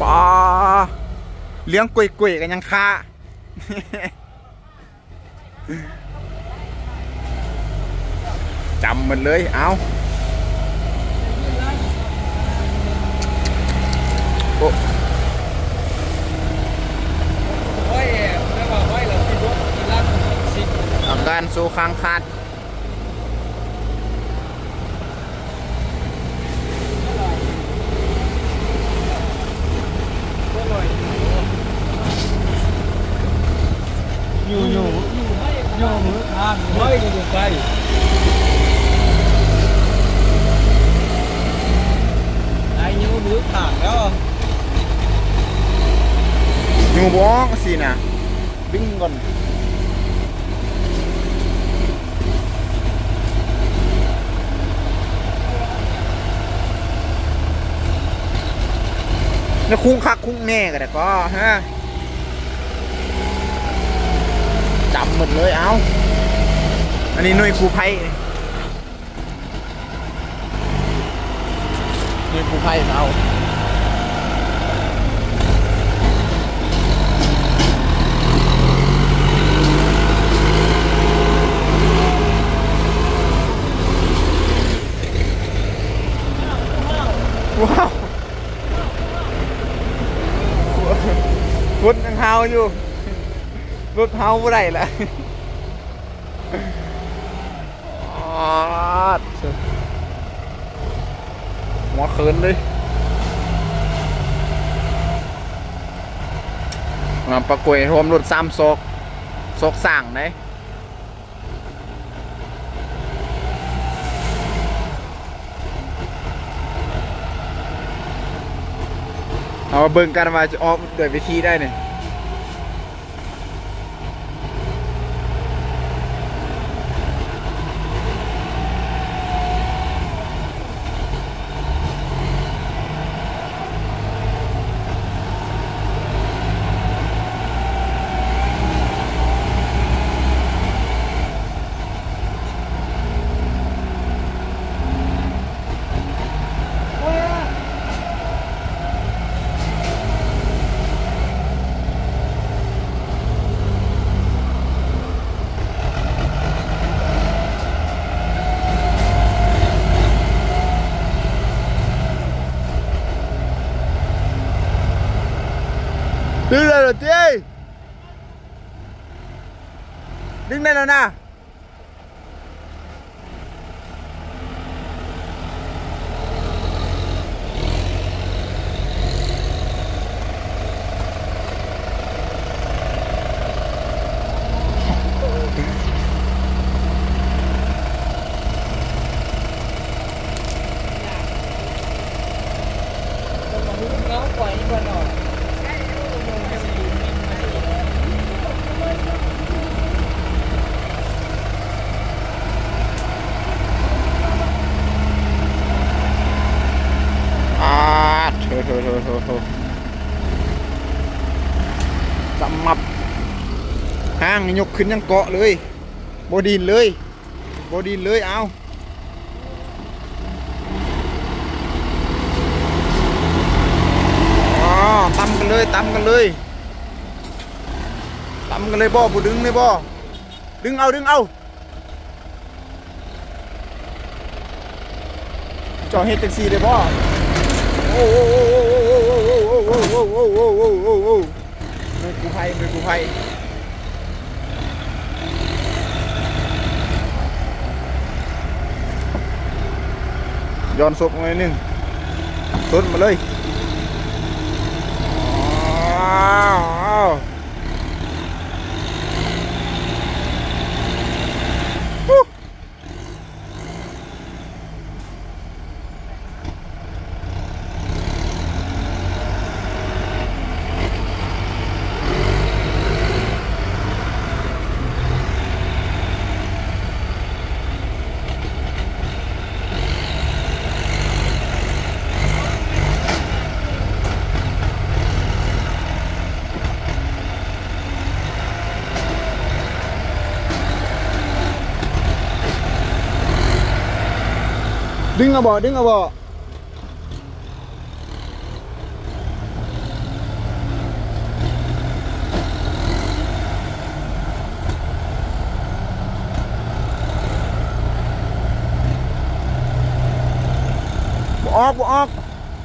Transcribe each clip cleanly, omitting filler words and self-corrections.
ปอเลี้ยงกุยๆกันยังค่าจำมันเลยเอาโอ้อาการโซค้างคาดอยู่มือทางไม่อยู่ไกลไอ้ยูมือทางแล้วอยู่บ้องสินะดึงก่อนนี่คุ้งคักคุ้งแน่กันแต่ก็ฮะจำหมดเลยเอาอันนี้หน่วยกู้ภัยหน่วยกู้ภัยเอาว้าวรถยังเฮาอยู่รถเฮาบ่ได้ละหัวเขินเลยปลากวยรวมรถ3 ซอกสั่งไหนเอาเบิ่งกันมาจะออกโดยวิธีได้เนี่ยดึงได้แล้วเจ้ดึงได้แล้วนะโถสมับห้างยกขึ้นยังเกาะเลยโบดินเลยเอาตำกันเลยบ่ผู้ดึงเลยบ่ดึงเอาจ่อเฮ็ดแท็กซี่เลยบ่โอ้มือกู้ภัยย้อนศพมาหนึ่งต้นมาเลยดึงเอาบ่ออก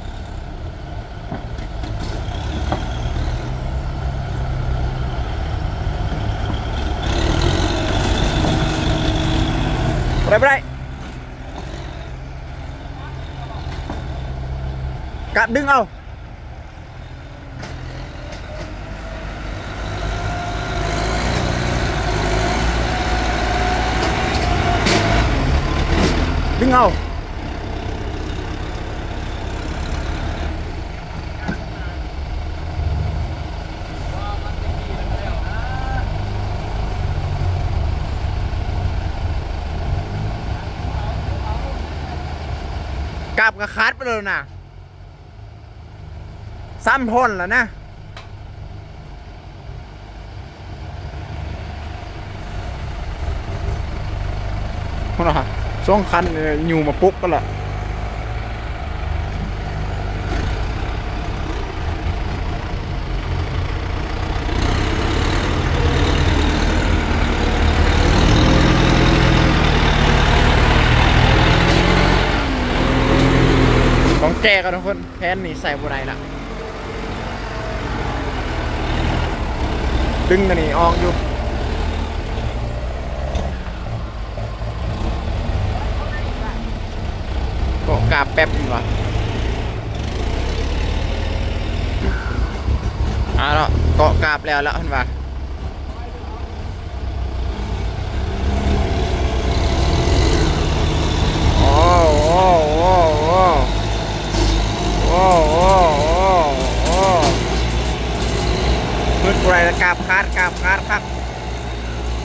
ไปได้กลับดึงเอาดึงเอากลับกับคัดไปเลยนะซ้ำทนแล้วนะพวกเราช่วงคันอยู่มาปุ๊บก็ละต้องแก้กันทุกคนแพนนี่ใส่บัวไหนละดึงกันนี่ออกอยู่ก็กาบแป๊บนึงวะแล้วเกาะกาบแล้วเห็นปะโอ้โอ้โอ้โอ้โอ้โอ้โอ้โอ้มืดไรกาบคาดครับ